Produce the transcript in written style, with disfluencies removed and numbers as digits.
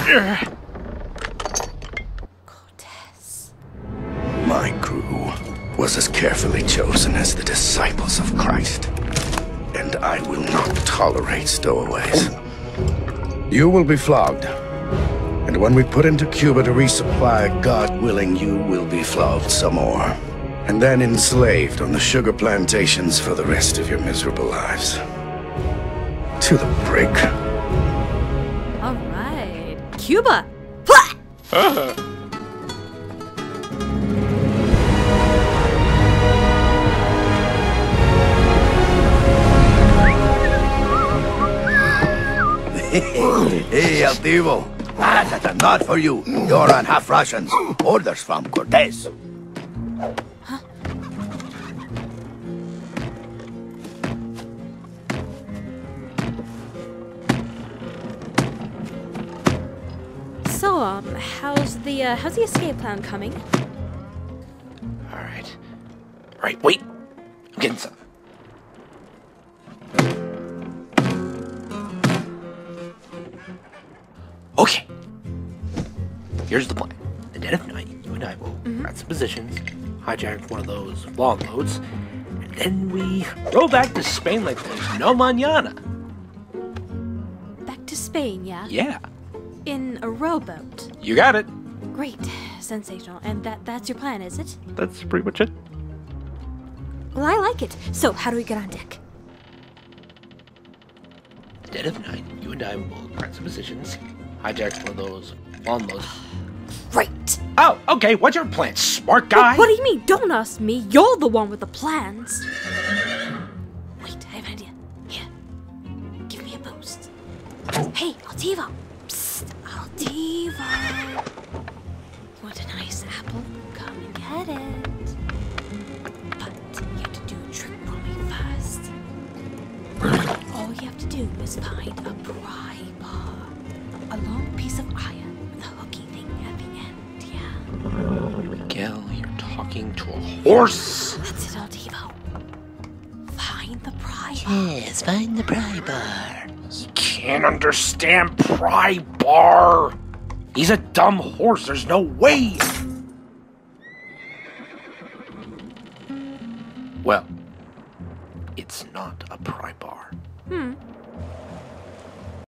Cortez. My crew was as carefully chosen as the disciples of Christ, and I will not tolerate stowaways. You will be flogged, and when we put into Cuba to resupply, God willing, you will be flogged some more, and then enslaved on the sugar plantations for the rest of your miserable lives. To the brig. All right. Cuba! Hey, Altivo. That's not for you. You're on half rations. Orders from Cortez. So, how's the escape plan coming? Alright, wait. I'm getting some. Okay. Here's the plan. At the dead of night, you and I will grab some positions, hijack one of those long loads, and then we roll back to Spain like there's no mañana. Back to Spain, yeah? Yeah, In a rowboat. you got it. Great. Sensational. And that's your plan, is it? That's pretty much it. Well, I like it. So, how do we get on deck? At the dead of night, you and I will grab some positions, hijack one of those long loads. Great. Oh, okay, what's your plan, smart guy? What do you mean? Don't ask me. You're the one with the plans. Wait, I have an idea. Here. Give me a boost. Hey, Altivo. Psst, Altivo. You want a nice apple? Come and get it. But you have to do a trick for me first. All you have to do is find a pry bar. A long piece of iron with a hooky thing at the end, yeah? Miguel, you're talking to a horse. That's it, Altivo. Find the pry bar. Yes, find the pry bar. He can't understand pry bar. He's a dumb horse. There's no way. Well, it's not a pry bar.